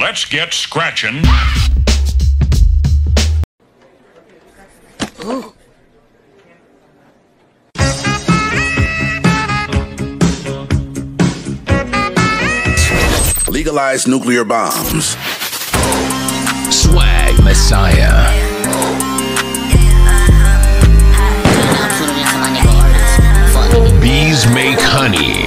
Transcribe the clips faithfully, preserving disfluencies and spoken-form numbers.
Let's get scratching. Ooh. Legalize nuclear bombs. Swag Messiah. Bees make honey.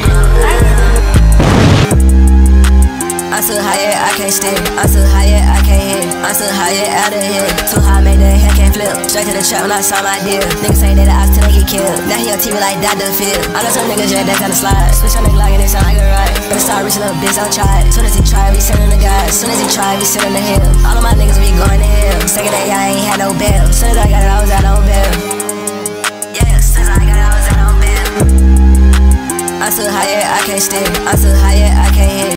I'm so high, yeah, I can't stay. I'm so high, yeah, I can't hit. I'm so high, yeah, out of here. Too high, made that hair can't flip. Straight to the trap when I saw my deal. Niggas say that I was till they get killed. Now he on T V like Doctor Phil. I know some niggas, yeah, that kinda slide. Switch on the Glock and they sound like a ride. When start reaching up, bitch, don't try it. Soon as he try, we sending the guys. Soon as he try, we sending the hill. All of my niggas, we going to hell. Second day, I ain't had no bail. Soon as I got it, I was out on bail. Yeah, since I got it, I was out on bail. I'm so high, yeah, I can't stay. I'm so high, yeah, I can't hit.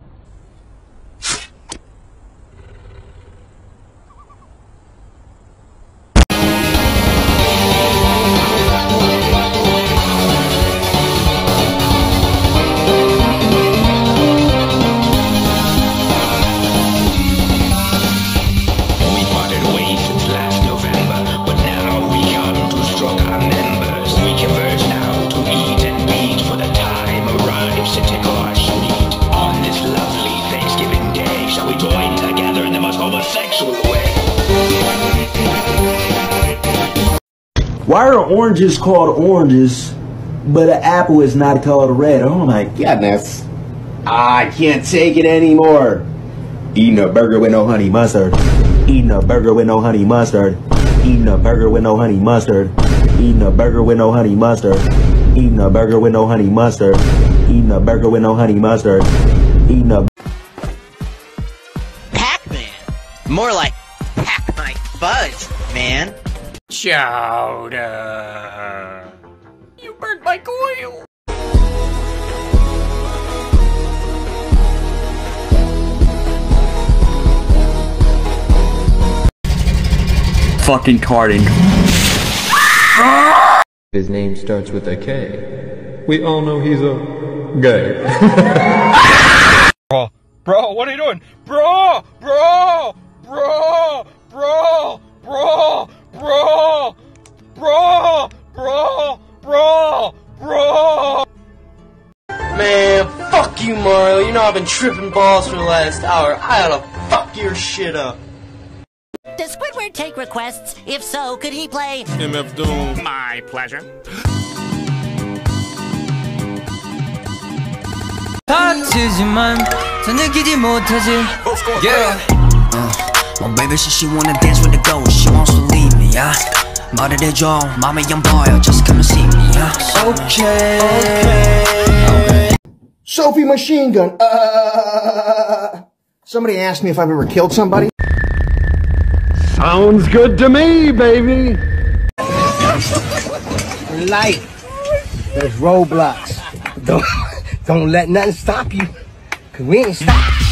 Why are oranges called oranges, but an apple is not called red? Oh my goodness. I can't take it anymore. Eating a burger with no honey mustard. Eating a burger with no honey mustard. Eating a burger with no honey mustard. Eating a burger with no honey mustard. Eating a burger with no honey mustard. Eating a burger with no honey mustard. Eating a Pac-Man. More like pack my fuzz, man. Chowder. You burned my coil. Fucking carding. His name starts with a K. We all know he's a gay. Bro, bro, what are you doing? Bro, bro, bro, bro, bro, bro, bro, bro, bro, bro. Man, fuck you, Mario. You know I've been tripping balls for the last hour. I oughta fuck your shit up. Does Squidward take requests? If so, could he play M F Doom? My pleasure. 다치지만 더 느끼지 못하지. Yeah. Uh, my baby says she wanna dance with the ghost. She wants to leave me, yeah. 말을 해줘, 맘에 영 보여. Just come and see me, yeah. Okay. Okay. Sophie Machine Gun. Uh, somebody asked me if I've ever killed somebody. Sounds good to me, baby. Life. There's roadblocks. Don't, don't let nothing stop you. Cause we ain't stopped.